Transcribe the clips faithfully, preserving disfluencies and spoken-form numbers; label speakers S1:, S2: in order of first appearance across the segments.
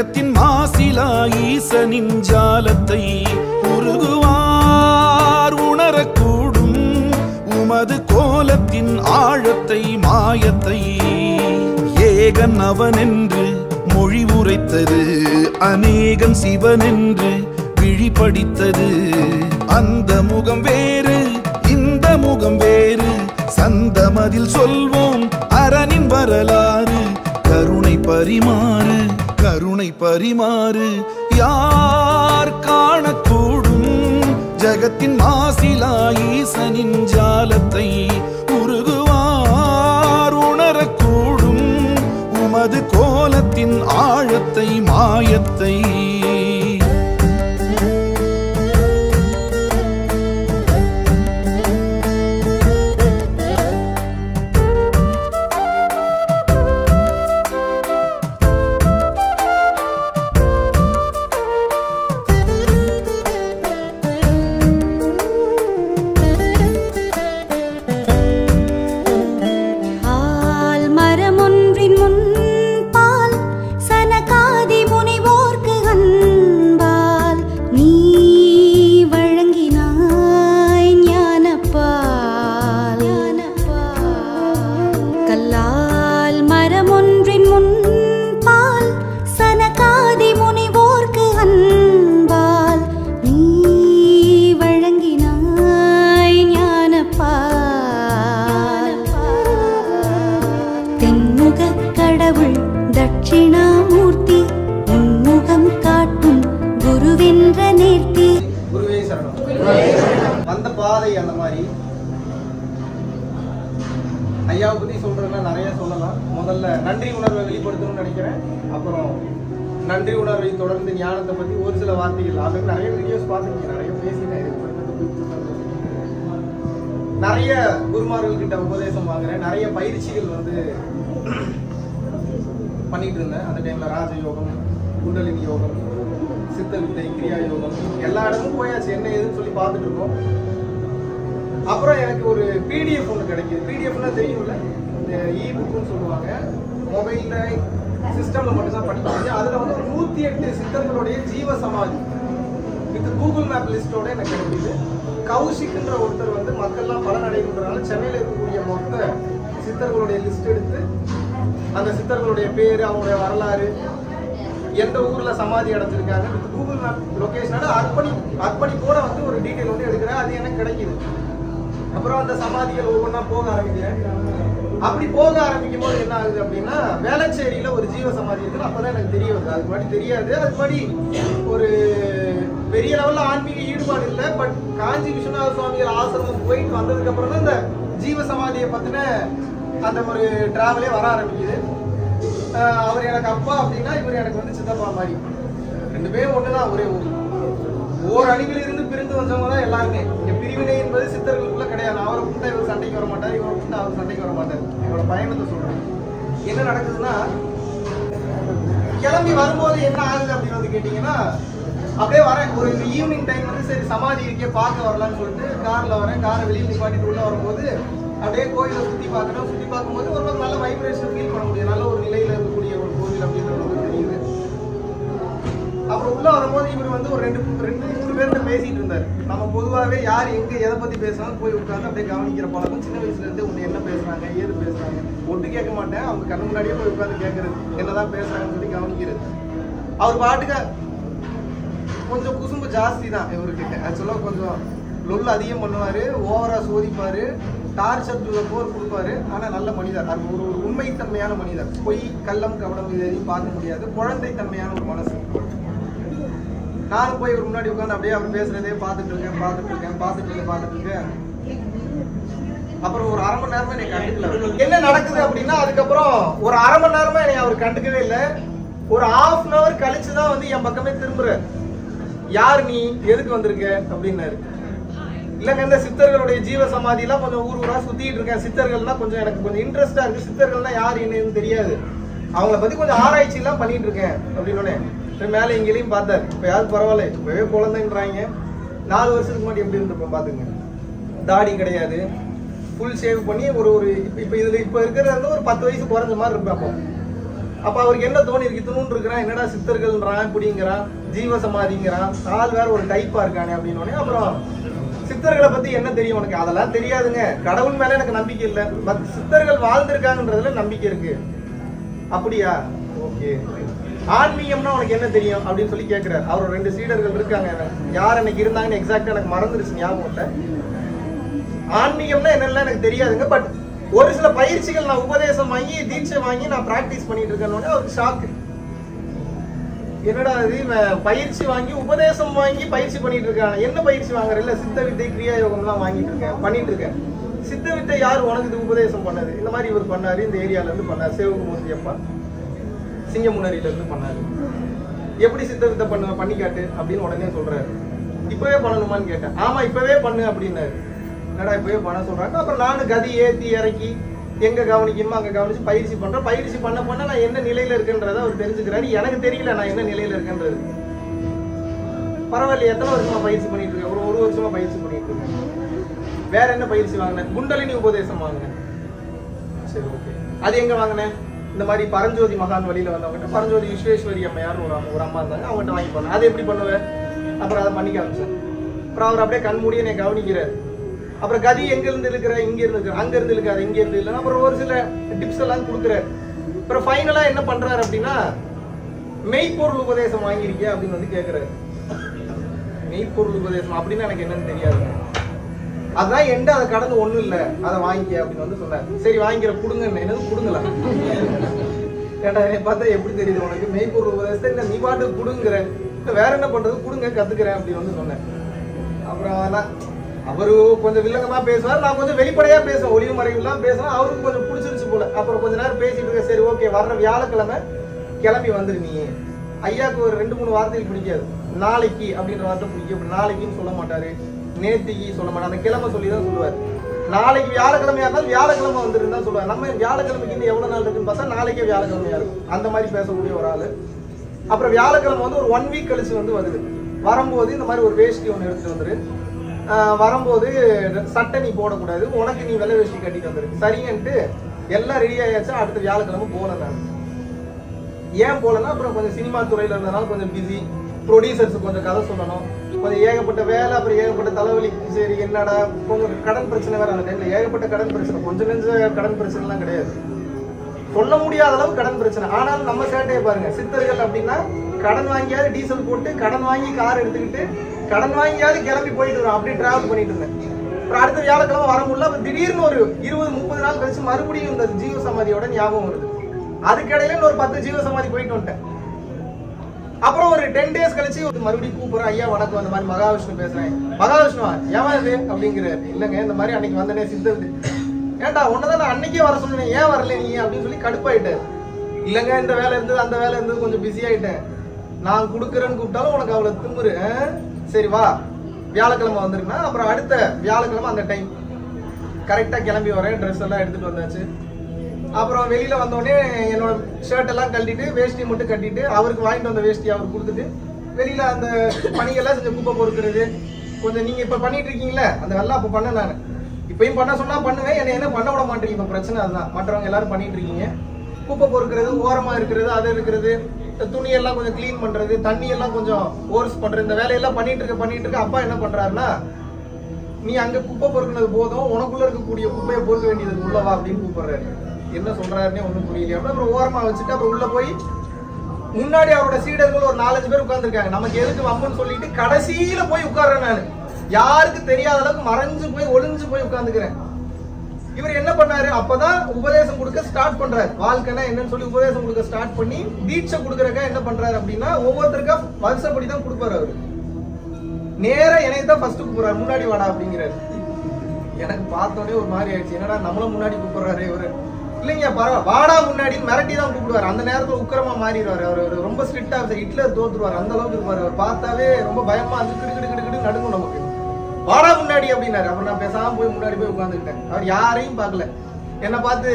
S1: ஜகத்தின் மாசிலா ஈசனின் ஜாலத்தை உருகுவார் உணரக்கூடும் உமது கோலத்தின் ஆழத்தை மாயத்தை. ஏகன் அவனென்று மொழி உரைத்தது அநேகன் சிவனென்று விழிபடித்தது. அந்த முகம் வேறு இந்த முகம் வேறு சந்தமதில் சொல்வோம் அரணின் வரலாறு. கருணை பரிமாறு கருணை பரிமாறு யார் காணக்கூடும் ஜகத்தின் மாசிலா ஈசனின் ஜாலத்தை உருகுவார் உணரக்கூடும் உமது கோலத்தின் ஆழத்தை மாயத்தை.
S2: தட்சிணாமூர்த்தி உன்முகம் காட்டும் குருவென்ற நேர்த்தி.
S3: குருவே சரணம். வந்த பாதை அந்த மாதிரி ஐயாவை பத்தி சொல்றதுன்னா நிறைய சொல்லலாம். முதல்ல நன்றி உணர்வை வெளிப்படுத்தணும்னு நினைக்கிறேன். அப்புறம் நன்றி உணர்வை தொடர்ந்து ஞானத்தை பத்தி ஒரு சில வார்த்தைகள் அதுக்கு நிறைய வீடியோஸ் பார்த்துருக்கீங்க, நிறைய பேசினேன். நிறைய குருமார்கள் கிட்ட உபதேசம் வாங்குறேன். நிறைய பயிற்சிகள் வந்து பண்ணிட்டு இருந்தேன். அந்த டைம்ல ராஜயோகம், குண்டலினி யோகம், சித்த வித்தை, கிரியா யோகம் எல்லா இடமும் போயாச்சு. என்ன ஏதுன்னு சொல்லி பார்த்துட்டு இருக்கோம். அப்புறம் எனக்கு ஒரு பிடிஎஃப் ஒன்று கிடைக்குது. பிடிஎஃப்னா தெரியும்ல, இந்த இ புக்குன்னு சொல்லுவாங்க. மொபைல்ல சிஸ்டம்ல மட்டும் தான் படிக்க முடியும். அதுல வந்து ஒரு நூத்தி எட்டு சித்தர்களுடைய ஜீவ சமாதி வித் கூகுள் மேப் லிஸ்டோட எனக்கு கிடைக்குது. கௌஷிக்ன்ற ஒருத்தர் வந்து மக்கள்லாம் பலனடைகின்றனால சென்னையில் இருக்கக்கூடிய மொத்த சித்தர்களுடைய லிஸ்ட் எடுத்து அந்த சித்தர்களுடைய பேரு, அவங்களுடைய வரலாறு, எந்த ஊர்ல சமாதி அடைஞ்சிருக்காங்க வித் கூகுள் மேப் லொகேஷனோட அர்ப்பணி அர்ப்பணிப்போட வந்து ஒரு டீட்டெயில் வந்து எடுக்கிறேன். அது எனக்கு கிடைக்குது. அப்புறம் அந்த சமாதிகள் ஒவ்வொன்றா போக ஆரம்பிக்கிறேன். அப்படி போக ஆரம்பிக்கும் போது என்ன ஆகுது அப்படின்னா, வேளச்சேரியில ஒரு ஜீவ சமாதி இருக்குது. அப்பதான் எனக்கு தெரிய வருது. அதுக்கு முன்னாடி தெரியாது. அதுக்கு முன்னாடி ஒரு பெரிய லெவல்ல ஆன்மீக ஈடுபாடு இல்லை. பட் காஞ்சி விஸ்வநாத சுவாமிகள் ஆசிரமம் போயிட்டு வந்ததுக்கு அப்புறம் தான் இந்த ஜீவ சமாதியை பத்தின அந்த ஒரு டிராவலே வர ஆரம்பிக்குது. அவர் எனக்கு அப்பா அப்படின்னா இவர் எனக்கு வந்து சித்தப்பா மாதிரி. ரெண்டு பேரும் ஒண்ணுதான், ஒரே ஊர். ஓர் அணிவில் இருந்து பிரிந்து வந்தவங்க தான் எல்லாருமே. இங்க பிரிவினை என்பது சித்தர்களுக்குள்ள கிடையாது. அவரை கூப்பிட்டா இவர் சண்டைக்கு வர மாட்டார், இவரை கூப்பிட்டா அவர் சண்டைக்கு வர மாட்டார். இவரோட பயணத்தை சொல்றேன். என்ன நடக்குதுன்னா, கிளம்பி வரும்போது என்ன ஆகுது அப்படின்னு வந்து கேட்டீங்கன்னா, அப்படியே வரேன். ஒரு ஈவினிங் டைம் வந்து சரி சமாதி இருக்கே பார்க்க வரலான்னு சொல்லிட்டு கார்ல வரேன். காரை வெளியில் நிப்பாட்டிட்டு உள்ள வரும்போது அப்படியே கோயிலை சுத்தி பார்க்கணும். சுத்தி பார்க்கும்போது ஒரு நல்ல வைப்ரேஷன் ஃபீல் பண்ண முடியும். நல்ல ஒரு நிலையில இருக்கக்கூடிய ஒரு கோவில் அப்படின்றது தெரியுது. அப்புறம் உள்ள வரும்போது இவர் வந்து ஒரு ரெண்டு ரெண்டு மூணு பேர்கிட்ட பேசிட்டு இருந்தாரு. நம்ம பொதுவாகவே யார் எங்க எதை பத்தி பேசுறாலும் போய் உட்காந்து அப்படியே கவனிக்கிற பழக்கம். சின்ன வயசுல இருந்து உன்னை என்ன பேசுறாங்க, ஏது பேசுறாங்க, ஒட்டு கேட்க மாட்டேன். அவங்க கண்ணு முன்னாடியே போய் உட்காந்து கேட்கறது, என்னதான் பேசுறாங்கன்னு சொல்லி கவனிக்கிறது. அவர் பாட்டுக்க கொஞ்சம் குசும்பு ஜாஸ்தி தான் இவர்கிட்ட. ஆக்சுவலா கொஞ்சம் லொல் அதிகம் பண்ணுவாரு, ஓவரா சோதிப்பாரு, டார்ச்சர் டு போர் கொடுப்பாரு. ஆனா நல்ல மனிதர். அது ஒரு ஒரு உண்மைத்தன்மையான மனிதர். பொய், கள்ளம், கவனம் இது எதையும் பார்க்க முடியாது. குழந்தை தன்மையான ஒரு மனசு. நானும் போய் ஒரு முன்னாடி உட்காந்து அப்படியே அவர் பேசுறதே பார்த்துட்டு இருக்கேன் பார்த்துட்டு இருக்கேன் பார்த்துட்டு இருக்கேன் பார்த்துட்டு இருக்கேன். அப்புறம் ஒரு அரை மணி நேரமா என்னை கண்டுக்கல. என்ன நடக்குது அப்படின்னா, அதுக்கப்புறம் ஒரு அரை மணி நேரமா என்னை அவர் கண்டுக்கவே இல்லை. ஒரு ஹாஃப் அன் அவர் கழிச்சுதான் வந்து என் பக்கமே திரும்புற. யார் நீ, எதுக்கு வந்திருக்க அப்படின்னாரு. இல்லைங்க, இந்த சித்தர்களுடைய ஜீவ சமாதி எல்லாம் கொஞ்சம் ஊர் ஊரா சுத்திட்டு இருக்கேன். சித்தர்கள்னா கொஞ்சம் எனக்கு கொஞ்சம் இன்ட்ரெஸ்டா இருக்கு. சித்தர்கள்னா யார் என்னன்னு தெரியாது. அவங்கள பத்தி கொஞ்சம் ஆராய்ச்சி எல்லாம் பண்ணிட்டு இருக்கேன் அப்படின்னு மேலே இங்கேயும் பார்த்தாரு. இப்ப யாரும் பரவாயில்ல, இப்பவே குழந்தைன்றாங்க. நாலு வருஷத்துக்கு முன்னாடி எப்படி இருந்திருப்போம் பாத்துங்க. தாடி கிடையாது, ஃபுல் ஷேவ் பண்ணி ஒரு ஒரு இப்ப இதுல இப்ப இருக்கிறது வந்து ஒரு பத்து வயசு குறைஞ்ச மாதிரி இருப்பேன். அப்போ அப்ப அவருக்கு என்ன தோணி இருக்கு, இத்தனும் இருக்கிறான், என்னடா சித்தர்கள்ன்றான், இப்படிங்கிறான், ஜீவ சமாதிங்கிறான், ஆள் வேற ஒரு டைப்பா இருக்கானே அப்படின்னு. அப்புறம் சித்தர்களை பத்தி என்ன தெரியும் உனக்கு? அதெல்லாம் தெரியாதுங்க, கடவுள் மேல எனக்கு நம்பிக்கை இல்லை, பட் சித்தர்கள் வாழ்ந்திருக்காங்கன்றதுல நம்பிக்கை இருக்கு. அப்படியா, ஓகே. ஆன்மீகம்னா உனக்கு என்ன தெரியும் அப்படின்னு சொல்லி கேட்கிறாரு. அவர் ரெண்டு சீடர்கள் இருக்காங்க, யார் எனக்கு இருந்தாங்கன்னு எக்ஸாக்டா எனக்கு மறந்துருச்சு, ஞாபகம் இல்லை. ஆன்மீகம்னா என்னெல்லாம் எனக்கு தெரியாதுங்க, பட் ஒரு சில பயிற்சிகள் நான் உபதேசம் வாங்கி தீட்சை வாங்கி நான் பிராக்டிஸ் பண்ணிட்டு இருக்கேன்னு அவருக்கு ஷாக்கு. என்னடா இது, பயிற்சி வாங்கி உபதேசம் வாங்கி பயிற்சி பண்ணிட்டு இருக்காங்க. என்ன பயிற்சி வாங்குற? இல்ல சித்த வித்தை கிரியா யோகம் எல்லாம் வாங்கிட்டு இருக்கேன், பண்ணிட்டு இருக்கேன். சித்த வித்தை யார் உனக்கு இது உபதேசம் பண்ணது? இந்த மாதிரி இவர் பண்ணாரு, இந்த ஏரியால இருந்து பண்ணாரு, சிவகுமூர்த்தி அப்பா சிங்கமுனரியில இருந்து பண்ணாரு. எப்படி சித்த வித்தை பண்ண பண்ணி காட்டு அப்படின்னு உடனே சொல்றாரு. இப்பவே பண்ணணுமான்னு கேட்டேன். ஆமா இப்பவே பண்ணு அப்படின்னாரு. என்னடா இப்பவே பண்ண சொல்றாங்க. அப்புறம் நானும் கதி ஏத்தி இறக்கி எங்க கவனிக்கணுமோ அங்க கவனிச்சு பயிற்சி பண்றேன். பயிற்சி பண்ண பண்ண நான் என்ன நிலையில இருக்குன்றத அவர் தெரிஞ்சுக்கிறாரு. எனக்கு தெரியல நான் என்ன நிலையில இருக்கேன்றது. பரவாயில்ல, எத்தனை வருஷமா பயிற்சி பண்ணிட்டு இருக்கேன்? ஒரு ஒரு வருஷமா பயிற்சி பண்ணிட்டு இருக்கேன். வேற என்ன பயிற்சி வாங்கினேன்? குண்டலினி உபதேசம் வாங்கினேன். சரி, ஓகே. அது எங்க வாங்கினேன்? இந்த மாதிரி பரஞ்சோதி மகான் வழியில வந்தவங்க, பரஞ்சோதி விஸ்வேஸ்வரி அம்மையார் ஒரு ஒரு அம்மா இருந்தாங்க, அவங்ககிட்ட வாங்கி பண்ணேன். அது எப்படி பண்ணுவேன்? அப்புறம் அதை பண்ணி காமிச்சேன். அப்புறம் அவர் அப்படியே கண் மூடியே என்னை கவனிக்கிறார். அப்புறம் கதி எங்க இருந்து இருக்கிற, இங்க இருந்து அங்க இருந்து இருக்காரு, இங்க இருந்து இல்லைன்னா அப்புறம் ஒரு சில டிப்ஸ் எல்லாம் கொடுக்குறாரு. அப்புறம் ஃபைனலா என்ன பண்றாரு அப்படின்னா, மெய்ப்பொருள் உபதேசம் வாங்கியிருக்கியா அப்படின்னு வந்து கேட்கிறாரு. மெய்ப்பொருள் உபதேசம் அப்படின்னு எனக்கு என்னன்னு தெரியாது, அதான் எந்த அதை கடந்து ஒண்ணும் இல்லை, அதை வாங்கிக்க அப்படின்னு வந்து சொன்னார். சரி வாங்கிக்கிற, கொடுங்க, என்னது கொடுங்களா? ஏன்டா என்னை பார்த்தா எப்படி தெரியுது உனக்கு? மெய்ப்பொருள் உபதேசத்தை இல்லை, நீ பாட்டு கொடுங்கிற, வேற என்ன பண்றது, கொடுங்க கத்துக்கிறேன் அப்படின்னு வந்து சொன்னேன். அப்புறம் அவரு கொஞ்சம் வில்லங்கமா பேசுவார், நான் கொஞ்சம் வெளிப்படையா பேசுவேன், ஒளிவு மறைவுலாம் பேசுவேன். அவருக்கு கொஞ்சம் பிடிச்சிருச்சு போல. அப்புறம் கொஞ்ச நேரம் பேசிட்டு இருக்க. சரி ஓகே, வர்ற வியாழக்கிழமை கிளம்பி வந்துரு நீ. ஐயாவுக்கு ஒரு ரெண்டு மூணு வார்த்தைகள் பிடிக்காது. நாளைக்கு அப்படின்ற வார்த்தை பிடிக்கும். நாளைக்குன்னு சொல்ல மாட்டாரு, நேத்திக்கு சொல்ல மாட்டாரு, அந்த கிழமை சொல்லி தான் சொல்லுவார். நாளைக்கு வியாழக்கிழமையா இருந்தாலும் வியாழக்கிழமை வந்துருந்தா சொல்லுவார். நம்ம வியாழக்கிழமைக்கு இன்னும் எவ்வளவு நாள் இருக்குன்னு பார்த்தா நாளைக்கே வியாழக்கிழமையா இருக்கும். அந்த மாதிரி பேசக்கூடிய ஒரு ஆளு. அப்புறம் வியாழக்கிழமை வந்து ஒரு ஒன் வீக் கழிச்சு வந்து வருது. வரும்போது இந்த மாதிரி ஒரு வேஷ்டி ஒன்று எடுத்துட்டு வந்துரு, வரும்போது சட்டை நீ போடக்கூடாது, உனக்கு நீ வெள்ளை வேஷ்டி கட்டிட்டு வந்துரு. சரிங்கன்ட்டு எல்லாம் ரெடி ஆயாச்சா. அடுத்த வியாழக்கிழமை போல. நான் ஏன் போலன்னா, அப்புறம் கொஞ்சம் சினிமா துறையில இருந்தனால கொஞ்சம் பிஸி, ப்ரொடியூசர்ஸ் கொஞ்சம் கதை சொல்லணும், கொஞ்சம் ஏகப்பட்ட வேலை, அப்புறம் ஏகப்பட்ட தலைவலி. சரி என்னடா, கொஞ்சம் கடன் பிரச்சனை வேற. அந்த டைம்ல ஏகப்பட்ட கடன் பிரச்சனை, கொஞ்சம் நெஞ்ச கடன் பிரச்சனை எல்லாம் கிடையாது, சொல்ல முடியாத அளவு கடன் பிரச்சனை. ஆனாலும் நம்ம சேட்டையை பாருங்க, சித்தர்கள் அப்படின்னா கடன் வாங்கியாவது டீசல் போட்டு, கடன் வாங்கி கார் எடுத்துக்கிட்டு, கடன் வாங்கியாவது கிளம்பி போயிட்டு வரும். அப்படி டிராவல் பண்ணிட்டு இருந்தேன். அப்புறம் அடுத்த வியாழக்கிழமை வர முடியல. திடீர்னு ஒரு இருபது முப்பது நாள் கழிச்சு மறுபடியும் இந்த ஜீவ சமாதியோட ஞாபகம் வருது. அதுக்கிடையில ஒரு பத்து ஜீவ சமாதி போயிட்டு வந்துட்டேன். அப்புறம் ஒரு டென் டேஸ் கழிச்சு மறுபடியும் கூப்பிடுறேன். ஐயா வணக்கம், அந்த மாதிரி மகாவிஷ்ணு பேசுறேன். மகாவிஷ்ணுவா ஏன் இது அப்படிங்கிறாரு. இல்லைங்க இந்த மாதிரி அன்னைக்கு வந்தனே சித்தர். ஏன்டா உன்னதான் நான் அன்னைக்கே வர சொன்னேன், ஏன் வரல நீ அப்படின்னு சொல்லி கடுப்பாயிட்டாரு. இல்லைங்க இந்த வேலை இருந்தது, அந்த வேலை இருந்தது, கொஞ்சம் பிஸி ஆயிட்டேன். நான் கொடுக்குறேன்னு கூப்பிட்டாலும் உனக்கு அவ்வளவு திமுரு. சரி வா வியாழக்கிழமை வந்துருக்குன்னா, அப்புறம் அடுத்த வியாழக்கிழமை அந்த டைம் கரெக்டா கிளம்பி வரேன். ட்ரெஸ் எல்லாம் எடுத்துட்டு வந்தாச்சு. அப்புறம் வெளியில வந்தோடனே என்னோட ஷர்ட் எல்லாம் கட்டிட்டு வேஷ்டி மட்டும் கட்டிட்டு, அவருக்கு வாங்கிட்டு வந்த வேஷ்டி அவர் கொடுத்துட்டு, வெளியில அந்த பணிகள்லாம் செஞ்சு குப்பை பொறுக்கிறது கொஞ்சம். நீங்க இப்ப பண்ணிட்டு இருக்கீங்களே அந்த வேலை அப்ப பண்ண, நான் இப்பயும் பண்ண சொன்னா பண்ணுவேன், என்ன என்ன பண்ண விட மாட்டீங்க. இப்ப பிரச்சனை அதுதான், மற்றவங்க எல்லாரும் பண்ணிட்டு இருக்கீங்க. குப்பை பொறுக்கிறது, ஓரமா இருக்கிறது, அது இருக்கிறது, துணி எல்லாம் கொஞ்சம் கிளீன் பண்றது, தண்ணி எல்லாம் கொஞ்சம் ஓர்ஸ் பண்றது, இந்த வேலையெல்லாம் பண்ணிட்டு இருக்க பண்ணிட்டு இருக்க அப்பா என்ன பண்றாருன்னா, நீ அங்க குப்பை பொறுக்கினது போதும், உனக்குள்ள இருக்கக்கூடிய குப்பையை பொறுக்க வேண்டியது உள்ளவா அப்படின்னு கூப்பிடுறாரு. என்ன சொல்றாருன்னே ஒண்ணும் புரியல. அப்புறம் ஓரமா வச்சுட்டு அப்புறம் உள்ள போய் முன்னாடி அவரோட சீடர்கள் ஒரு நாலஞ்சு பேர் உட்கார்ந்துருக்காங்க. நமக்கு எதுக்கு வம்புன்னு சொல்லிட்டு கடைசியில போய் உட்கார்றேன். நான் யாருக்கு தெரியாத அளவுக்கு மறைஞ்சு போய் ஒளிஞ்சு போய் உட்கார்ந்துக்கிறேன். இவர் என்ன பண்ணாரு, அப்பதான் உபதேசம் கொடுக்க ஸ்டார்ட் பண்றாரு. வாழ்க்கைனா என்னன்னு சொல்லி உபதேசம் கொடுக்க ஸ்டார்ட் பண்ணி தீட்சை கொடுக்கறக்க என்ன பண்றாரு அப்படின்னா, ஒவ்வொருத்தருக்கா வருஷப்படி தான் கொடுப்பாரு. அவரு நேரா என்னை தான் ஃபர்ஸ்ட் கூப்பிடுறாரு, முன்னாடி வாடா அப்படிங்கிறாரு. எனக்கு பார்த்தோன்னே ஒரு மாதிரி ஆயிடுச்சு, என்னடா நம்மளும் முன்னாடி கூப்பிடுறாரு இவரு. இல்லைங்க பரவா வாடா முன்னாடி மிரட்டி தான் கூப்பிடுவாரு. அந்த நேரத்துல உக்கிரமா மாறிடுவாரு. அவர் ரொம்ப ஸ்ட்ரிக்டா ஹிட்லர் தோத்துருவாரு, அந்த அளவுக்கு இருப்பாரு. அவர் பார்த்தாவே ரொம்ப பயமா இருந்து கிடு கிடு கிடு கிடு நடுங்கும் நமக்கு. வாடா முன்னாடி அப்படின்னாரு. அப்புறம் நான் பேசாம போய் முன்னாடி போய் உட்காந்துக்கிட்டேன். அவர் யாரையும் பார்க்கல, என்ன பார்த்து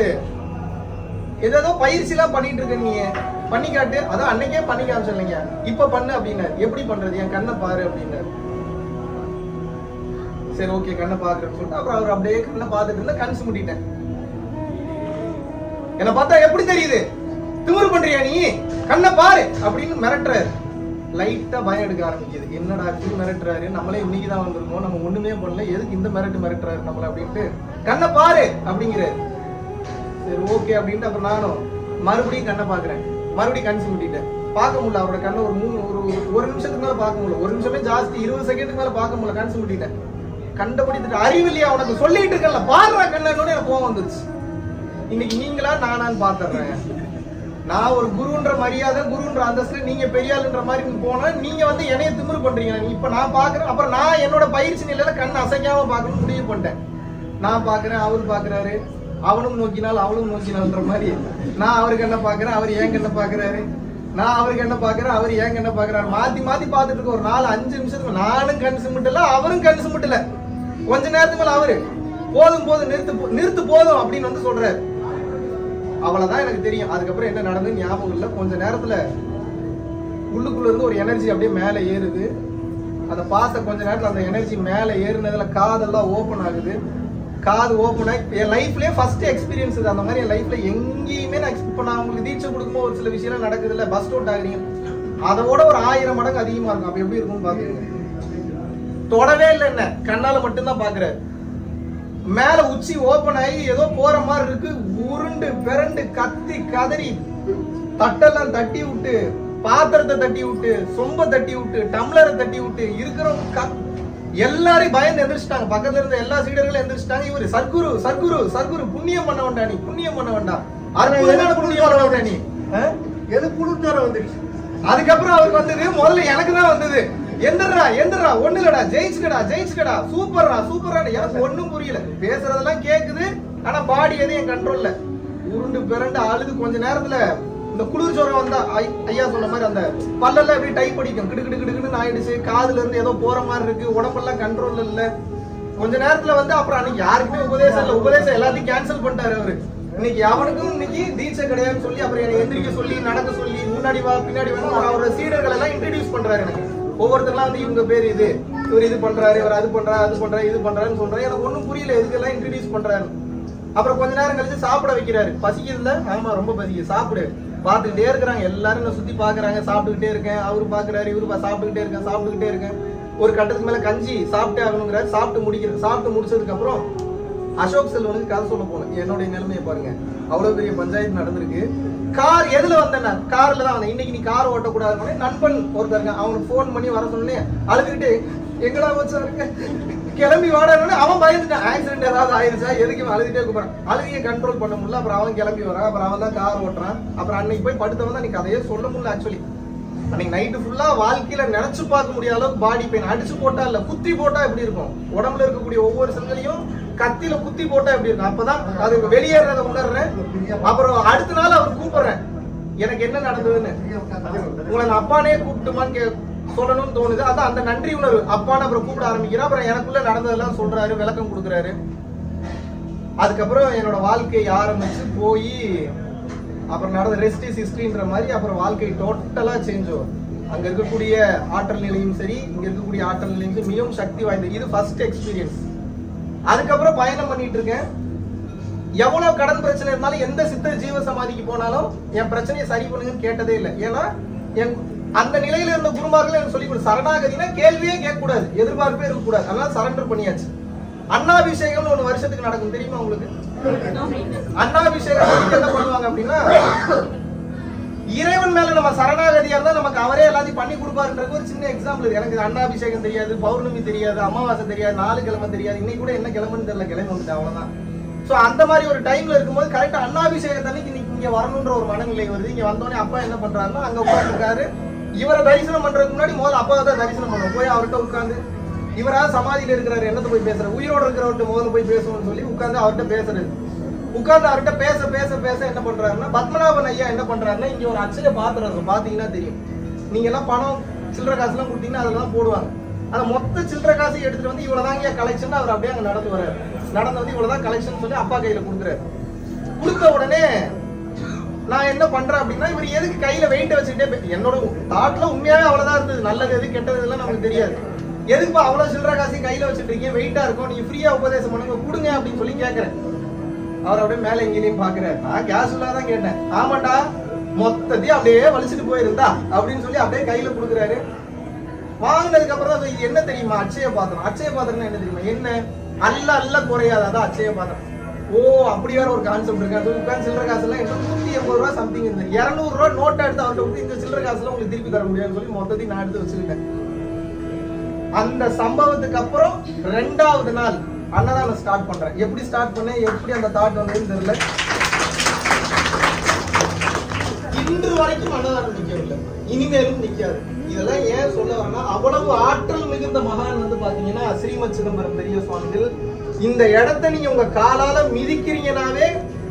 S3: ஏதோ பயிற்சி எல்லாம் பண்ணிட்டு இருக்க, நீ பண்ணி காட்டு. அதான் அன்னைக்கே பண்ணி காமிச்சில்லைங்க, இப்ப பண்ணு அப்படின்னாரு. எப்படி பண்றது, என் கண்ணை பாரு அப்படின்னாரு. சரி ஓகே கண்ணை பாக்குறேன்னு சொல்லிட்டு அப்புறம் அவர் அப்படியே கண்ணை பார்த்துட்டு இருந்தா கண் சுமுட்டிட்டேன். என்ன பார்த்தா எப்படி தெரியுது, திமிரு பண்றியா நீ, கண்ணை பாரு அப்படின்னு மிரட்டுறாரு. லைட்டா பயம் எடுக்க ஆரம்பிக்குது. என்னடா இப்படி மிரட்டுறாரு, நம்மளே இன்னைக்குதான் வந்திருக்கோம், நம்ம ஒண்ணுமே பண்ணல, எதுக்கு இந்த மிரட்டு மிரட்டுறாரு நம்மள அப்படின்ட்டு கண்ணை பாரு அப்படிங்கிறாரு. சரி ஓகே அப்படின்ட்டு அப்புறம் நானும் மறுபடியும் கண்ணை பாக்குறேன். மறுபடியும் கண் சிமிட்டிட்டேன். பார்க்க முடியல அவரோட கண்ணை. ஒரு மூணு ஒரு ஒரு நிமிஷத்துக்கு மேல பார்க்க முடியல. ஒரு நிமிஷமே ஜாஸ்தி, இருபது செகண்டுக்கு மேல பார்க்க முடியல. கண் சிமிட்டிட்டேன். கண்டபடி அறிவு இல்லையா உனக்கு, சொல்லிட்டு இருக்கல பாடுற கண்ணன்னு எனக்கு கோவம் வந்துருச்சு. இன்னைக்கு நீங்களா நானான்னு பாத்துறேன். நான் ஒரு குருன்ற மரியாதை, குருன்ற அந்தஸ்து, நீங்க பெரியாளுன்ற மாதிரி போனா நீங்க வந்து என்னைய திமிரு பண்றீங்க. இப்ப நான் பாக்குறேன், அப்புறம் நான் என்னோட பயிற்சி நிலையில கண் அசைக்காம பாக்கணும்னு முடிவு பண்ணிட்டேன். நான் பாக்குறேன், அவரு பாக்குறாரு, அவனும் நோக்கினால் அவனும் நோக்கினால்ன்ற மாதிரி நான் அவருக்கு என்ன பாக்குறேன், அவர் ஏன் என்ன பாக்குறாரு, நான் அவருக்கு என்ன பாக்குறேன், அவர் ஏன் என்ன பாக்குறாரு, மாத்தி மாத்தி பாத்துட்டு இருக்க. ஒரு நாலு அஞ்சு நிமிஷத்துக்கு நானும் கண் சிமிட்டல, அவரும் கண் சிமிட்டல. கொஞ்ச நேரத்துக்கு மேல அவரு போதும் போதும் நிறுத்து நிறுத்து போதும் அப்படின்னு வந்து சொல்றாரு. அவ்வளவுதான் எனக்கு தெரியும். அதுக்கப்புறம் என்ன நடந்தது ஞாபகம் இல்ல. கொஞ்ச நேரத்துல உள்ளுக்குள்ள இருந்து ஒரு எனர்ஜி அப்படியே மேல ஏறுது. அந்த பாச கொஞ்ச நேரத்துல அந்த எனர்ஜி மேல ஏறுனதுல காதெல்லாம் ஓபன் ஆகுது. காது ஓபன் ஆகி என் லைஃப்லயே ஃபர்ஸ்ட் எக்ஸ்பீரியன்ஸ் இது. அந்த மாதிரி என் லைஃப்ல எங்கேயுமே நான் எக்ஸ்பெக்ட் பண்ண. உங்களுக்கு தீட்சை கொடுக்கும்போது ஒரு சில விஷயம் நடக்குது இல்ல, பஸ் அவுட் ஆகுறீங்க, அதோட ஒரு ஆயிரம் மடங்கு அதிகமா இருக்கும். அப்ப எப்படி இருக்கும்னு பாக்குறீங்க. தொடவே இல்லை, என்ன கண்ணால மட்டும்தான் பாக்குறாரு. மேல உச்சி ஓபன் ஆகி ஏதோ போற மாதிரி இருக்கு. உருண்டு பிறண்டு கத்தி கதறி தட்டெல்லாம் தட்டி விட்டு, பாத்திரத்தை தட்டி விட்டு, சொம்ப தட்டி விட்டு, டம்ளரை தட்டி விட்டு, இருக்கிறவங்க எல்லாரையும் பயந்து எந்திரிச்சிட்டாங்க. பக்கத்துல இருந்த எல்லா சீடர்களும் எந்திரிச்சிட்டாங்க. இவரு சர்க்குரு சர்க்குரு சர்க்குரு புண்ணியம் பண்ண வேண்டாம், நீ புண்ணியம் பண்ண வேண்டாம், அற்புதமான புண்ணியம் பண்ண வேண்டாம் நீ.
S4: எது குளிர்ச்சாரம் வந்துருச்சு.
S3: அதுக்கப்புறம் அவருக்கு வந்தது முதல்ல எனக்கு தான் வந்தது. எந்திரா எந்திரா ஒண்ணு இல்லடா, ஜெயிச்சுக்கடா ஜெயிச்சுக்கடா, சூப்பர்ரா சூப்பரா. எனக்கு ஒண்ணும் புரியல, பேசுறதெல்லாம் கேக்குது, ஆனா பாடி எதுவும் என் கண்ட்ரோல்ல. உருண்டு பிறண்டு அழுது கொஞ்ச நேரத்துல இந்த குளிர் ஜோரம் வந்தா ஐயா சொன்ன மாதிரி அந்த பல்லெல்லாம் எப்படி டைப் அடிக்கும், கிடு கிடு கிடுன்னு ஆயிடுச்சு. காதுல இருந்து ஏதோ போற மாதிரி இருக்கு, உடம்பெல்லாம் கண்ட்ரோல்ல இல்ல. கொஞ்ச நேரத்துல வந்து அப்புறம் அன்னைக்கு யாருக்குமே உபதேசம் இல்ல, உபதேசம் எல்லாத்தையும் கேன்சல் பண்ணிட்டாரு அவரு. இன்னைக்கு அவனுக்கும் இன்னைக்கு தீட்சை கிடையாதுன்னு சொல்லி அப்புறம் என்னை எந்திரிக்க சொல்லி, நடக்க சொல்லி, முன்னாடி வா பின்னாடி வா, அவரோட சீடர்கள் எல்லாம் இன்ட்ரடியூஸ் பண்றாரு எனக்கு. ஒவ்வொருத்தர்லாம் வந்து இவங்க பேர் இது, இவர் இது பண்றாரு, இவர் அது பண்றாரு, அது பண்றாரு, இது பண்றாருன்னு சொல்றாரு. எனக்கு ஒண்ணும் புரியல எதுக்கெல்லாம் இன்ட்ரடியூஸ் பண்றாரு. அப்புறம் கொஞ்ச நேரம் கழிச்சு சாப்பிட வைக்கிறாரு. பசிக்குதுல, ஆமா ரொம்ப பசிக்குது, சாப்பிடு. பாத்துக்கிட்டே இருக்கிறாங்க எல்லாரும், என்ன சுத்தி பாக்குறாங்க, சாப்பிட்டுக்கிட்டே இருக்கேன். அவரு பாக்குறாரு, இவரு சாப்பிட்டுக்கிட்டே இருக்கேன், சாப்பிட்டுக்கிட்டே இருக்கேன். ஒரு கட்டத்துக்கு மேல கஞ்சி சாப்பிட்டே ஆகணுங்கிறாரு. சாப்பிட்டு முடிக்கிற சாப்பிட்டு முடிச்சதுக்கு அப்புறம் அசோக் செல்வனுக்கு கதை சொல்ல போனேன். என்னுடைய நிலைமையை பாருங்க, அவ்வளவு பெரிய பஞ்சாயத்து நடந்திருக்கு. கார் எதுல வந்தேன், கார்ல தான் வந்தேன். இன்னைக்கு நீ கார் ஓட்டக்கூடாது. நண்பன் ஒருத்தருங்க, அவனுக்கு போன் பண்ணி வர சொன்னேன். அழுதுகிட்டு எங்கடா வச்சா இருக்க, கிளம்பி வாடான்னு அவன் பயந்துட்டான். ஆக்சிடென்ட் ஏதாவது ஆயிருச்சா, எதுக்கு அழுதுகிட்டே கூப்பிடுறான். அழுகையை கண்ட்ரோல் பண்ண முடியல. அப்புறம் அவன் கிளம்பி வரான். அப்புறம் அவன் தான் கார் ஓட்டுறான். அப்புறம் அன்னைக்கு போய் படுத்தவன் தான். நீ கதையே சொல்ல முடியல. ஆக்சுவலி அன்னைக்கு நைட்டு ஃபுல்லா வாழ்க்கையில நினைச்சு பார்க்க முடியாத அளவுக்கு பாடி பெயின். அடிச்சு போட்டா இல்ல, குத்தி போட்டா எப்படி இருக்கும், உடம்புல இருக்கக்கூடிய ஒவ்வொரு செல்களையும் கத்தியில குத்தி போட்டா எப்படி இருக்கும், அப்பதான் அது வெளியேறத உணர்றேன். அப்புறம் அடுத்த நாள் அவர் கூப்பிடுறேன், எனக்கு என்ன நடந்ததுன்னு. உங்களை அப்பானே கூப்பிட்டுமான்னு சொல்லணும்னு தோணுது. அதான் அந்த நன்றி உணர்வு. அப்பான்னு அப்புறம் கூப்பிட ஆரம்பிக்கிறேன். அப்புறம் எனக்குள்ள நடந்ததெல்லாம் சொல்றாரு, விளக்கம் கொடுக்குறாரு. அதுக்கப்புறம் என்னோட வாழ்க்கையை ஆரம்பிச்சு போய் அப்புறம் நடந்த ரெஸ்ட் இஸ் ஹிஸ்டரின்ற மாதிரி அப்புறம் வாழ்க்கை டோட்டலா சேஞ்ச் ஆகும். அங்க இருக்கக்கூடிய ஆற்றல் நிலையும் சரி, இங்க இருக்கக்கூடிய ஆற்றல் நிலையும் சரி மிகவும் சக்தி வாய்ந்தது. இது ஃபர்ஸ்ட் எக்ஸ்பீரியன்ஸ். அதுக்கப்புறம் பயணம் பண்ணிட்டு இருக்கேன். எவ்வளவு கடன் பிரச்சனை இருந்தாலும், எந்த சித்த ஜீவ சமாதிக்கு போனாலும் என் பிரச்சனையை சரி பண்ணுங்கன்னு கேட்டதே இல்லை. ஏன்னா என் அந்த நிலையில இருந்த குருமார்கள் எனக்கு சொல்லி கொடு. சரணாகதினா கேள்வியே கேட்க கூடாது, எதிர்பார்ப்பே இருக்க கூடாது. அதனால சரண்டர் பண்ணியாச்சு. அண்ணாபிஷேகம் ஒண்ணு வருஷத்துக்கு நடக்கும், தெரியுமா உங்களுக்கு? அண்ணாபிஷேகம் என்ன பண்ணுவாங்க அப்படின்னா, இறைவன் மேல நம்ம சரணாகதியா இருந்தா நமக்கு அவரே எல்லாத்தையும் பண்ணி கொடுப்பாருன்றது ஒரு சின்ன எக்ஸாம்பிள். எனக்கு அண்ணாபிஷேகம் தெரியாது, பௌர்ணமி தெரியாது, அமாவாசை தெரியாது, நாலு கிழமை தெரியாது, இன்னைக்கு கூட என்ன கிழமைன்னு தெரியல, கிழமை வந்துட்டு அவ்வளவுதான். சோ அந்த மாதிரி ஒரு டைம்ல இருக்கும்போது கரெக்டா அண்ணாபிஷேகத்தன்னைக்கு இன்னைக்கு இங்க வரணும்ன்ற ஒரு மனநிலை வருது. இங்க வந்தோடனே அப்பா என்ன பண்றாருன்னா, அங்க உட்காந்துருக்காரு. இவரை தரிசனம் பண்றதுக்கு முன்னாடி முதல்ல அப்பாவை தான் தரிசனம் பண்ணுவோம். போய் அவர்கிட்ட உட்காந்து, இவரா சமாதியில இருக்கிறாரு, என்னத்தை போய் பேசுறாரு, உயிரோடு இருக்கிறவர்கிட்ட முதல்ல போய் பேசணும்னு சொல்லி உட்காந்து அவர்கிட்ட பேசுறது. உட்கார்ந்து அவர்கிட்ட பேச பேச பேச என்ன பண்றாருன்னா, பத்மநாபன் ஐயா என்ன பண்றாருன்னா, இங்க ஒரு அச்சய பாத்திரம் இருக்கும், பாத்தீங்கன்னா தெரியும். நீங்க எல்லாம் பணம் சில்லற காசு எல்லாம் கொடுத்தீங்கன்னா அதெல்லாம் போடுவாங்க. அந்த மொத்த சில்லற காசு எடுத்துட்டு வந்து இவ்வளவுதான் கலெக்ஷன், அவர் அப்படியே அங்க நடந்து வர்றாரு. நடந்து வந்து இவ்வளவுதான் கலெக்ஷன் சொல்லி அப்பா கையில கொடுக்குறாரு. கொடுத்த உடனே நான் என்ன பண்றேன் அப்படின்னா, இவர் எதுக்கு கையில வெயிட்ட வச்சுக்கிட்டே, என்னோட தாட்ல உண்மையாவே அவ்வளவுதான் இருந்தது, நல்லது எது கெட்டது எல்லாம் நமக்கு தெரியாது. எதுக்குப்பா அவ்வளவு சில்லற காசு கையில வச்சுட்டு இருக்கீங்க, வெயிட்டா இருக்கும், நீங்க ஃப்ரீயா உபதேசம் பண்ணுங்க, கொடுங்க அப்படின்னு சொல்லி கேட்கறேன். அவர் அப்படியே மேல எங்கேயும் பாக்குறாரு. நான் கேஷுவலா தான் கேட்டேன். ஆமாண்டா மொத்தத்தையும் அப்படியே வலிச்சுட்டு போயிருந்தா அப்படின்னு சொல்லி அப்படியே கையில கொடுக்குறாரு. வாங்கினதுக்கு அப்புறம் தான் இது என்ன தெரியுமா, அட்சய பாத்திரம். அட்சய பாத்திரம்னா என்ன தெரியுமா, என்ன அல்ல அல்ல குறையாத, அதான் அட்சய பாத்திரம். ஓ அப்படி வேற ஒரு கான்செப்ட் இருக்கு. அது உட்காந்து சில்லற காசு எல்லாம் என்ன நூத்தி எண்பது ரூபா சம்திங் இருந்து இருநூறு ரூபா நோட்டை எடுத்து அவர்கிட்ட கொடுத்து இந்த சில்லற காசு எல்லாம் உங்களுக்கு திருப்பி தர முடியாதுன்னு சொல்லி மொத்தத்தையும் நான் எடுத்து வச்சுக்கிட்டேன். அந்த சம்பவத்துக்கு அப்புறம் ரெண்டாவது நாள் அன்னதானம் ஸ்டார்ட் பண்றேன். எப்படி ஸ்டார்ட் பண்ணேன், எப்படி அந்த தாட் வந்ததுன்னு தெரியல. இன்று வரைக்கும் அன்னதானம் நிக்கவில்லை, இனிமேலும் நிக்காது. இதெல்லாம் ஏன் சொல்ல வரேன்னா, அவ்வளவு ஆற்றல் மிகுந்த மகான் வந்து பாத்தீங்கன்னா ஸ்ரீமத் சிதம்பரம் பெரிய சுவாமிகள். இந்த இடத்தை நீங்க உங்க காலால மிதிக்கிறீங்கனாவே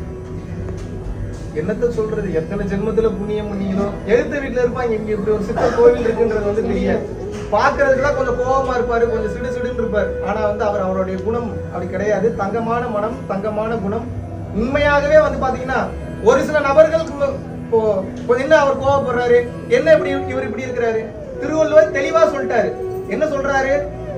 S3: என்னத்த சொல்றது, எத்தனை ஜென்மத்துல புண்ணியம் பண்ணீங்களோ. எழுத்த வீட்டுல இருப்பாங்க, இங்க இப்படி ஒரு சித்தர் கோவில் இருக்குன்றது வந்து தெரியாது. பாக்குறதுக்குலாம் கொஞ்சம் கோபமா இருப்பாரு, கொஞ்சம் சிடு சிடுன்னு இருப்பாரு. ஆனா வந்து அவர் அவருடைய குணம் அப்படி கிடையாது. தங்கமான மனம், தங்கமான குணம். உண்மையாகவே வந்து பாத்தீங்கன்னா ஒரு சில நபர்கள் என்ன அவர் கோவப்படுறாரு, என்ன இப்படி இவர் இப்படி இருக்கிறாரு. திருவள்ளுவர் தெளிவா சொல்லிட்டாரு. என்ன சொல்றாரு,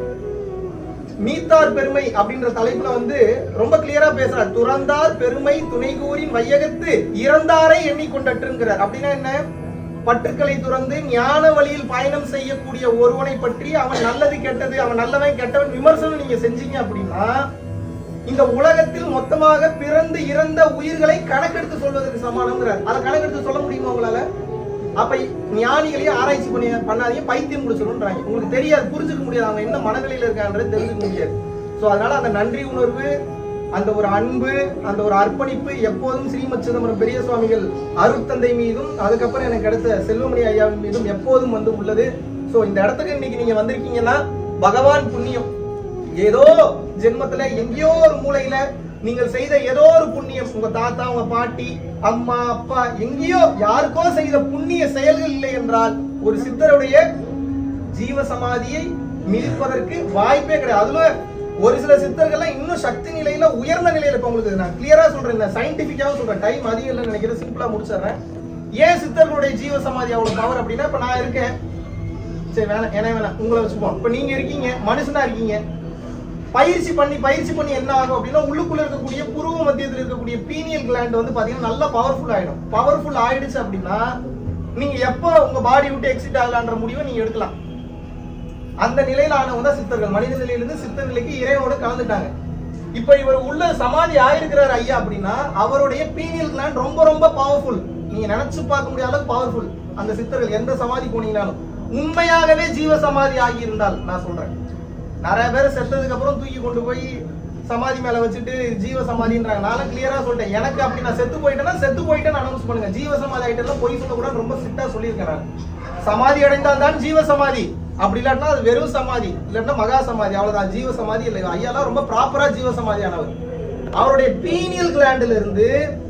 S3: மீத்தார் பெருமை அப்படின்ற தலைப்புல வந்து ரொம்ப கிளியரா பேசுறார். துறந்தார் பெருமை துணை கூறின் வையகத்து இறந்தாரை எண்ணிக்கொண்டற்றுங்கிறார். அப்படின்னா என்ன, பற்றுக்களை துறந்து ஞான வழியில் பயணம் செய்யக்கூடிய ஒருவனை பற்றி அவன் நல்லது கெட்டது, அவன் நல்லவன் கெட்டவன் விமர்சனம் நீங்க செஞ்சீங்க அப்படின்னா இந்த உலகத்தில் மொத்தமாக பிறந்து இறந்த உயிர்களை கணக்கெடுத்து சொல்வதற்கு சமானம்ங்கிறார். அதை கணக்கெடுத்து சொல்ல முடியுமா உங்களால? அப்ப ஞானிகளையே ஆராய்ச்சி பண்ணி பண்ணாதீங்க, பைத்தியம் முடிச்சிடும்ன்றாங்க. உங்களுக்கு தெரியாது, புரிஞ்சுக்க முடியாது, அவங்க என்ன மனநிலையில இருக்கான்றது தெரிஞ்சுக்க முடியாது. சோ அதனால அந்த நன்றி உணர்வு, அந்த ஒரு அன்பு, அந்த ஒரு அர்ப்பணிப்பு எப்போதும் ஸ்ரீமத் சிதம்பரம் பெரிய சுவாமிகள் அருட்தந்தை மீதும் அதுக்கப்புறம் எனக்கு கிடைத்த செல்வமணி ஐயாவின் மீதும் எப்போதும் வந்து உள்ளது. சோ இந்த இடத்துக்கு இன்னைக்கு நீங்க வந்திருக்கீங்கன்னா பகவான் புண்ணியம். ஏதோ ஜென்மத்துல எங்கேயோ ஒரு மூலையில நீங்கள் செய்த ஏதோ ஒரு புண்ணியம், உங்க தாத்தா, உங்க பாட்டி, அம்மா, அப்பா, எங்கேயோ யாருக்கோ செய்த புண்ணிய செயல்கள் இல்லை என்றால் ஒரு சித்தருடைய ஜீவ சமாதியை மிதிப்பதற்கு வாய்ப்பே கிடையாது. அதுல ஒரு சில சித்தர்கள்லாம் இன்னும் சக்தி நிலையில உயர்ந்த நிலையில. இப்ப உங்களுக்கு நான் கிளியரா சொல்றேன், சயின்டிபிக்காவும் சொல்றேன், டைம் அதிகம் இல்லைன்னு நினைக்கிறேன், சிம்பிளா முடிச்சிடுறேன். ஏன் சித்தர்களுடைய ஜீவ சமாதி அவ்வளவு பவர் அப்படின்னா, இப்ப நான் இருக்கேன், சரி வேணாம் ஏன்னா வேணாம் உங்களை வச்சுப்போம். இப்ப நீங்க இருக்கீங்க, மனுஷனா இருக்கீங்க, பயிற்சி பண்ணி பயிற்சி பண்ணி என்ன ஆகும் அப்படின்னா உள்ளுக்குள்ள இருக்கக்கூடிய புருவ மத்தியத்தில் இருக்கக்கூடிய பீனியல் கிளாண்ட் வந்து பாத்தீங்கன்னா நல்லா பவர்ஃபுல் ஆயிடும். பவர்ஃபுல் ஆயிடுச்சு அப்படின்னா நீங்க எப்ப உங்க பாடி விட்டு எக்ஸிட் ஆகலான்ற முடிவை நீங்க எடுக்கலாம். அந்த நிலையில ஆனவங்க தான் சித்தர்கள். மனித நிலையிலிருந்து சித்த நிலைக்கு இறைவனோட கலந்துட்டாங்க. இப்ப இவர் உள்ள சமாதி ஆயிருக்கிறார் ஐயா அப்படின்னா அவருடைய பீனியல் கிளாண்ட் ரொம்ப ரொம்ப பவர்ஃபுல். நீங்க நினைச்சு பார்க்க முடியாத அளவுக்கு பவர்ஃபுல். அந்த சித்தர்கள் எந்த சமாதி போனீங்கன்னாலும் உண்மையாகவே ஜீவ சமாதி ஆகி இருந்தால், நான் சொல்றேன், நிறைய பேர் செத்ததுக்கு அப்புறம் தூக்கி கொண்டு போய் சமாதி மேல வச்சுட்டு ஜீவ சமாதின்றாங்க. நான் கிளியரா சொல்லிட்டேன், எனக்கு அப்படி நான் செத்து போயிட்டேன்னா செத்து போயிட்டேன்னு அனௌன்ஸ் பண்ணுங்க. ஜீவ சமாதி ஆயிட்டெல்லாம் பொய் சொல்லக்கூடாது, ரொம்ப ஸ்ட்ரிக்டா சொல்லியிருக்கேன். சமாதி அடைந்தால் தான் ஜீவ சமாதி, அப்படி இல்லாட்டினா அது வெறும் சமாதி, இல்லாட்டினா மகா சமாதி, அவ்வளவுதான். ஜீவ சமாதி இல்லை. ஐயாலாம் ரொம்ப ப்ராப்பரா ஜீவ சமாதியானவர். அவருடைய பீனியல் கிளாண்ட்ல இருந்து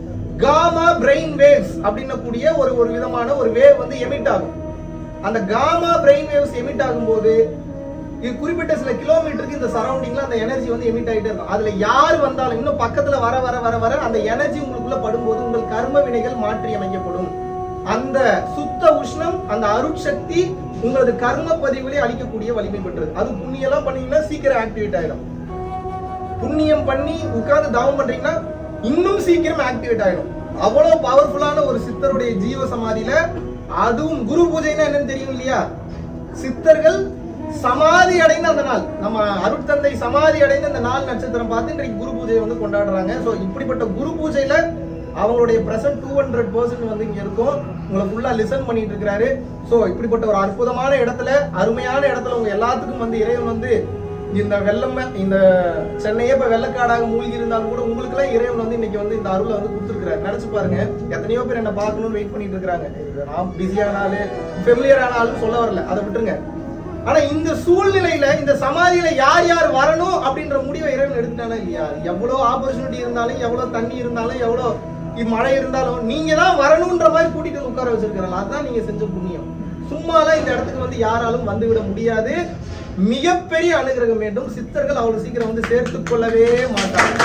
S3: காமா பிரெயின் வேவ்ஸ் அப்படின்னு கூடிய ஒரு ஒரு விதமான ஒரு வேவ் வந்து எமிட் ஆகும். அந்த காமா பிரெயின் வேவ்ஸ் எமிட் ஆகும்போது இது குறிப்பிட்ட சில கிலோமீட்டருக்கு இந்த சரௌண்டிங்ல அந்த எனர்ஜி வந்து எமிட் ஆகிட்டே இருக்கும். அதுல யார் வந்தாலும் இன்னும் பக்கத்துல வர வர வர வர அந்த எனர்ஜி உங்களுக்குள்ள படும்போது உங்கள் கர்ம வினைகள் மாற்றி அமைக்கப்படும். அந்த சுத்த உஷ்ணம், அந்த அருட்சக்தி உங்களது கர்ம பதிவுகளை அளிக்கக்கூடிய வலிமை பெற்றது. அது புண்ணியம் பண்ணீங்கன்னா சீக்கிரம் ஆக்டிவேட் ஆயிடும். புண்ணியம் பண்ணி உட்கார்ந்து தவம் பண்றீங்கன்னா இன்னும் சீக்கிரம் ஆக்டிவேட் ஆயிடும். அவ்வளவு பவர்ஃபுல்லான ஒரு சித்தருடைய ஜீவ சமாதியில, அதுவும் குரு பூஜைன்னா என்னன்னு தெரியும் இல்லையா? சித்தர்கள் சமாதி அடைந்த அந்த நாள், நம்ம அருட்தந்தை சமாதி அடைந்த அந்த நாள் நட்சத்திரம் பார்த்து இன்றைக்கு குரு பூஜையை வந்து கொண்டாடுறாங்க. சோ இப்படிப்பட்ட குரு பூஜையில அவங்களுடைய பிரசன்ட் டூ ஹண்ட்ரட் பர்சன்ட் வந்து இங்க இருக்கும். உங்களை ஃபுல்லா லிசன் பண்ணிட்டு இருக்கிறாரு. சோ இப்படிப்பட்ட ஒரு அற்புதமான இடத்துல, அருமையான இடத்துல உங்க எல்லாத்துக்கும் வந்து இறைவன் வந்து இந்த வெள்ளம், இந்த சென்னையே இப்ப வெள்ளக்காடாக மூழ்கி இருந்தாலும் கூட உங்களுக்கு எல்லாம் இறைவன் வந்து இன்னைக்கு வந்து இந்த அருளை வந்து கொடுத்துருக்காரு. நினைச்சு பாருங்க, எத்தனையோ பேர் என்ன பார்க்கணும்னு வெயிட் பண்ணிட்டு இருக்காங்க. நான் பிஸியான ஆளு, ஃபெமிலியரான ஆளுன்னு சொல்ல வரல, அதை விட்டுருங்க. ஆனா இந்த சூழ்நிலையில இந்த சமாதியில யார் யார் வரணும் அப்படின்ற முடிவை இறைவன் எடுத்துட்டானா இல்லையா? எவ்வளவு ஆப்பர்ச்சுனிட்டி இருந்தாலும், எவ்வளவு தண்ணி இருந்தாலும், எவ்வளவு மழை இருந்தாலும் நீங்க தான் வரணும்ன்ற மாதிரி கூட்டிட்டு உட்கார வச்சிருக்கிறீங்க. அதுதான் நீங்க செஞ்ச புண்ணியம். சும்மாலாம் இந்த இடத்துக்கு வந்து யாராலும் வந்துவிட முடியாது. மிகப்பெரிய அனுகிரகம் வேண்டும். சித்தர்கள் அவ்வளவு சீக்கிரம் வந்து சேர்த்துக் கொள்ளவே மாட்டாங்க.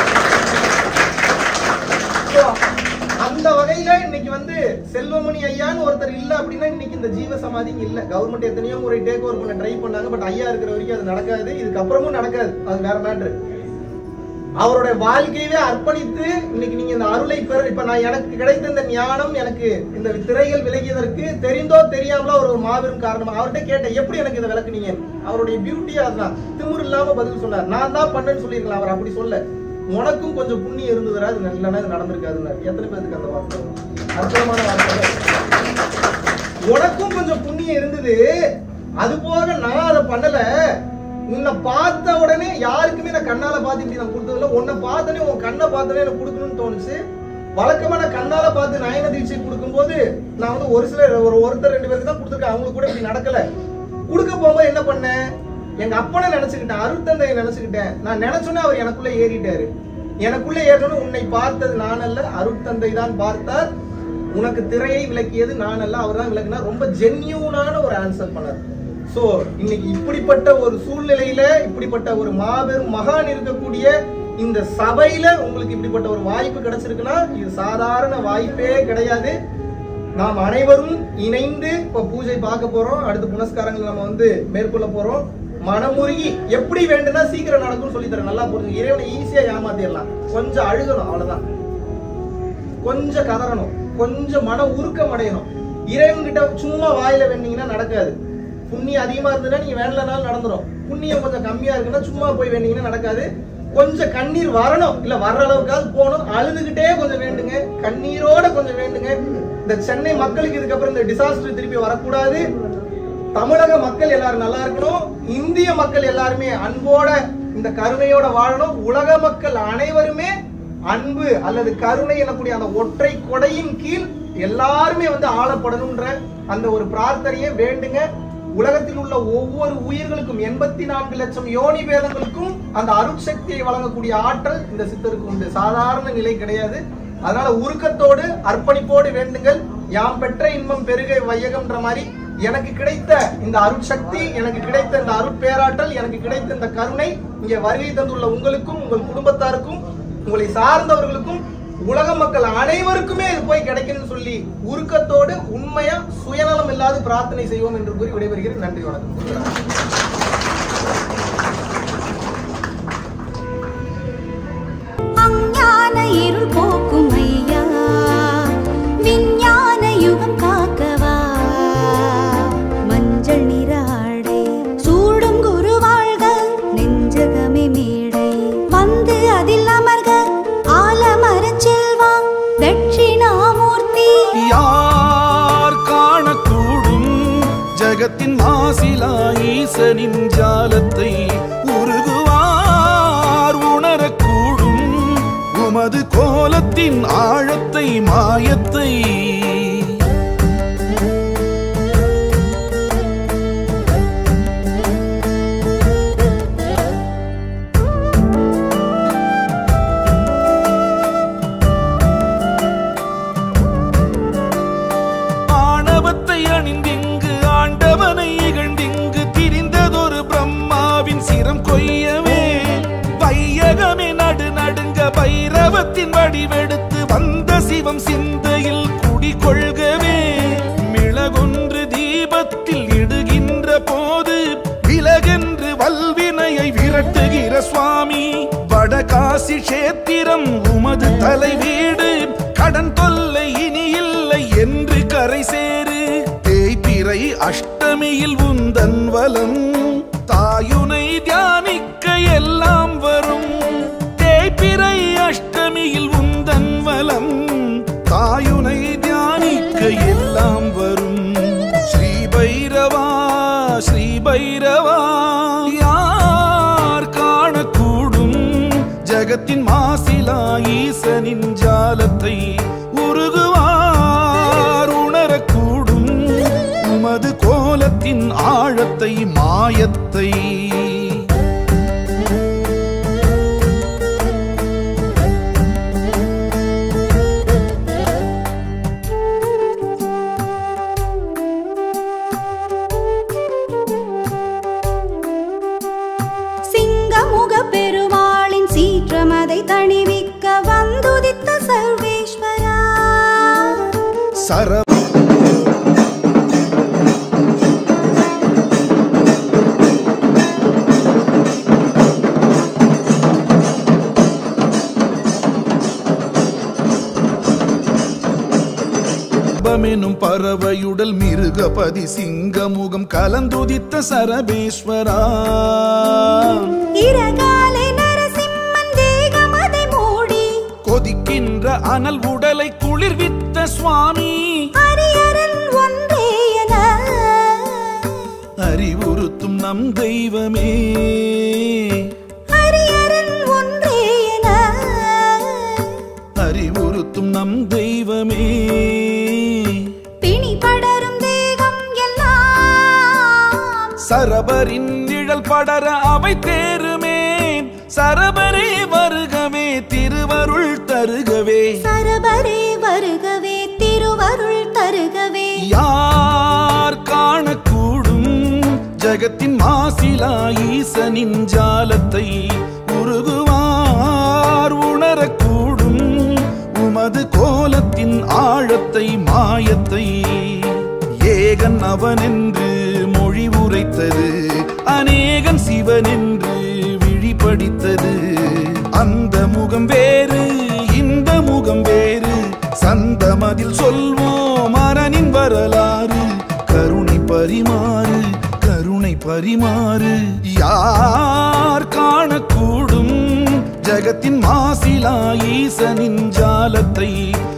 S3: அந்த வகையில இன்னைக்கு வந்து செல்வமணி ஐயான்னு ஒருத்தர் இல்ல அப்படின்னா இன்னைக்கு இந்த ஜீவ சமாதி இல்ல. கவர்மெண்ட் எத்தனையோ முறை டேக் ஓவர் பண்ண ட்ரை பண்ணாங்க, பட் ஐயா இருக்கிற வரைக்கும் அது நடக்காது, இதுக்கப்புறமும் நடக்காது. அது வேற மேட்ரு. அவருடைய வாழ்க்கையவே அர்ப்பணித்து இன்னைக்கு நீங்க இந்த அருளை பெற, இப்ப நான் எனக்கு கிடைத்த இந்த ஞானம், எனக்கு இந்த திரைகள் விலகியதற்கு தெரிந்தோ தெரியாமலோ ஒரு மாபெரும் காரணம். அவர்கிட்ட கேட்டேன், எப்படி எனக்கு இதை விளக்குனீங்க? அவருடைய பியூட்டியா அதுதான், திமிரு இல்லாம பதில் சொன்னார். நான் தான் பண்ணேன்னு சொல்லியிருக்கலாம், அவர் அப்படி சொல்ல. உனக்கும் கொஞ்சம் புண்ணியம் இருந்ததுரா, அது இல்லைன்னா இது நடந்திருக்காதுன்னு. எத்தனை பேருக்கு அந்த வார்த்தை அற்புதமான வார்த்தை. உனக்கும் கொஞ்சம் புண்ணியம் இருந்தது, அது போக நான் அதை பண்ணல. உன்னை பார்த்த உடனே யாருக்குமே நான் கண்ணால பார்த்து இப்படி நான் கொடுத்ததில்ல. உன்னை பார்த்தனே, உன் கண்ணை பார்த்தனே எனக்கு கொடுக்கணும்னு தோணுச்சு. வழக்கமா நான் கண்ணால பார்த்து நயன தீட்சை கொடுக்கும் போது நான் வந்து ஒரு சில ஒரு ஒருத்தர் ரெண்டு பேருக்கு தான் கொடுத்துருக்கேன். அவங்களுக்கு கூட இப்படி நடக்கல. கொடுக்க போகும்போது என்ன பண்ணேன், எங்க அப்பனை நினைச்சுக்கிட்டேன், அருட்தந்தையை நினைச்சுக்கிட்டேன். நான் நினைச்சோன்னே அவர் எனக்குள்ள ஏறிட்டாரு. எனக்குள்ள ஏறணும், உன்னை பார்த்தது நான் அல்ல, அருட்தந்தை தான் பார்த்தார். உனக்கு திரையை விளக்கியது நான் அல்ல, அவர் தான் விளக்குனார். ரொம்ப ஜென்யூனான ஒரு ஆன்சர் பண்ணார். சோ இன்னைக்கு இப்படிப்பட்ட ஒரு சூழ்நிலையில இப்படிப்பட்ட ஒரு மாபெரும் மகான் இருக்கக்கூடிய இந்த சபையில உங்களுக்கு இப்படிப்பட்ட ஒரு வாய்ப்பு கிடைச்சிருக்குன்னா இது சாதாரண வாய்ப்பே கிடையாது. நாம் அனைவரும் இணைந்து இப்ப பூஜை பார்க்க போறோம். அடுத்த புனஸ்காரங்கள் நம்ம வந்து மேற்கொள்ள போறோம். மனமுருகி எப்படி வேண்டும்னா சீக்கிரம் நடக்கும்னு சொல்லி தரேன். நல்லா புரிஞ்சுங்க. இறைவனை ஈஸியா ஏமாத்திடலாம். கொஞ்சம் அழுகணும், அவ்வளவுதான். கொஞ்சம் கதறணும், கொஞ்சம் மன உருக்கம் அடையணும். இறைவன் கிட்ட சும்மா வாயில வேண்டீங்கன்னா நடக்காது. புண்ணியம் அதிகமா இருந்ததுன்னா நீங்க வேண்டலனாலும் நடந்துடும். புண்ணியம் கொஞ்சம் கம்மியா இருக்குன்னா சும்மா போய் வேண்டீங்கன்னா நடக்காது. கொஞ்சம் கண்ணீர் வரணும், இல்ல வர்ற அளவுக்காவது போகணும். அழுதுகிட்டே கொஞ்சம் வேண்டுங்க, கண்ணீரோட கொஞ்சம் வேண்டுங்க. இந்த சென்னை மக்களுக்கு இதுக்கப்புறம் இந்த டிசாஸ்டர் திருப்பி வரக்கூடாது. தமிழக மக்கள் எல்லாரும் நல்லா இருக்கணும். இந்திய மக்கள் எல்லாருமே அன்போட இந்த கருணையோட வாழணும். உலக மக்கள் அனைவருமே அன்பு அல்லது கருணை எனக்கூடிய அந்த ஒற்றை கொடையின் கீழ் எல்லாருமே வந்து ஆளப்படணும்ன்ற அந்த ஒரு பிரார்த்தனையை வேண்டுங்க. உலகத்தில் உள்ள ஒவ்வொரு உயிர்களுக்கும் எண்பத்தி நான்கு லட்சம் யோனி வேதங்களுக்கும் அந்த அருட்சக்தியை வழங்கக்கூடிய ஆற்றல் இந்த சித்தருக்கு உண்டு. சாதாரண நிலை கிடையாது. அதனால உருக்கத்தோடு அர்ப்பணிப்போடு வேண்டுங்கள். யாம் பெற்ற இன்பம் பெருக வையகம்ன்ற மாதிரி எனக்கு கிடைத்த இந்த அருட்சக்தி, எனக்கு கிடைத்த இந்த அருட்பேராற்றல், எனக்கு கிடைத்த இந்த கருணை இங்கே வருகை தந்துள்ள உங்களுக்கும் உங்கள் குடும்பத்தாருக்கும் உங்களை சார்ந்தவர்களுக்கும் உலக மக்கள் அனைவருக்குமே இது போய் கிடைக்கணும்னு சொல்லி உருக்கத்தோடு உண்மையா சுயநலம் இல்லாத பிரார்த்தனை செய்வோம் என்று கூறி விடைபெறுகிறேன். நன்றி, வணக்கம்.
S2: அஞ்ஞான இருள் போக்கும் ஐயா, விஞ்ஞான யுகம் காக்கவா, மஞ்சள் நிற ஆடை சூடும் குரு வாழ்க, நெஞ்சகமே மேடை வந்து அதில் அமர்க, ஆலமரச் செல்வா தட்சிணாமூர்த்தி.
S1: யார் காணக்கூடும் ஜகத்தின் மாசிலா ஈசனின் ஜாலத்தை, உருகுவார் உணரக்கூடும் உமது கோலத்தின் ஆழத்தை மாயத்தை. அணிந்திங்கு ஆண்டவனை இகழ்ந்திங்கு திரிந்ததொரு பிரம்மாவின் சிரம் கொய்யவே, வையகமே நடு நடுங்க பைரவத்தின் வடிவெடுத்து வந்த சிவம் சிந்தையில் குடிகொள்கவே, மிளகொன்று தீபத்தில் இடுகின்ற போது விலகென்று வல்வினையை விரட்டுகிற சுவாமி, வடகாசி கஷேத்திரம் உமது தலை வீடு, கடன் தொல்லை இனி இல்லை என்று கரை சேரு, தேய்பிறை அஷ்டமியில் உந்தன் வலம், தாயுனை தியானிக்க எல்லாம் வரும், தேய்பிறை அஷ்டமியில் உந்தன் வலம், தாயுனை தியானிக்க எல்லாம் வரும். ஸ்ரீ பைரவா ஸ்ரீ பைரவா, யார் காணக்கூடும் ஜகத்தின் மாசிலா ஈசனின் ஜாலத்தை, உருகுவார் உணரக்கூடும் உமது கோலத்தின் ஆழத்தை மாயத்தை.
S2: சிங்கமுக பெருமாளின் சீற்றமதை தணிவிக்க வந்துதித்த சர்வேஸ்வரா,
S1: சர பாம்பெனும் பறவையுடல் மிருகபதி சிங்கமுகம் கலந்துதித்த சரபேஸ்வரா
S2: இரகாலை நரசிம்மன் தேகமதை மூடி
S1: கொதிக்கின்ற அனல் உடலை குளிர்வித்த சுவாமி
S2: அரியரன் ஒன்றே என
S1: அறிவுறுத்தும் நம் தெய்வமே
S2: அரியரன் ஒன்றே என
S1: அறிவுறுத்தும் நம் தெய்வமே
S2: பிணி படரும் தேகம் எல்லாம்
S1: சரபரின் நிழல் படர அவை தேருமே சரபரே வருகவே திருவருள் தருகவே
S2: சரபரே வருகவே திருவருள் தருகவே
S1: யார் காணக்கூடும் ஜகத்தின் மாசிலா ஈசனின் ஜாலத்தை உருகுவார் உணரக்கூடும் உமது கோலத்தின் ஆழத்தை மாயத்தை ஏகன் அவனென்று மொழி உரைத்தது அநேகன் சிவனென்று விழிபடித்தது அந்த முகம் வேறு இந்த முகம் வேறு சந்தமதில் சொல்வோம் அரணின் வரலாறு கருணை பரிமாறு கருணை பரிமாறு யார் காணக்கூடும் ஜகத்தின் மாசிலா ஈசனின் ஜாலத்தை